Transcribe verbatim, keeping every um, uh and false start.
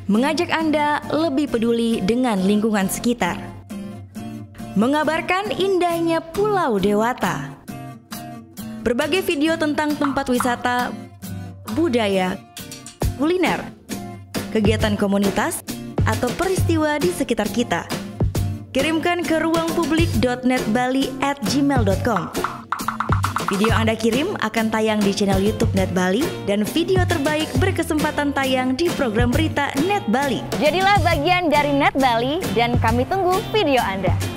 mengajak Anda lebih peduli dengan lingkungan sekitar, mengabarkan indahnya Pulau Dewata, berbagai video tentang tempat wisata, budaya, kuliner, kegiatan komunitas, atau peristiwa di sekitar kita. Kirimkan ke ruang publik dot net bali at gmail dot com. Video yang Anda kirim akan tayang di channel YouTube Net Bali dan video terbaik berkesempatan tayang di program berita Net Bali. Jadilah bagian dari Net Bali dan kami tunggu video Anda.